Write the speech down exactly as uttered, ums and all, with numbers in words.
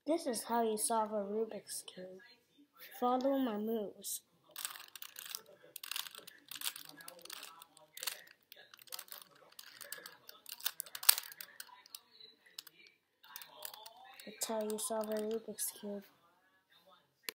This is how you solve a Rubik's Cube. Follow my moves. That's how you solve a Rubik's Cube.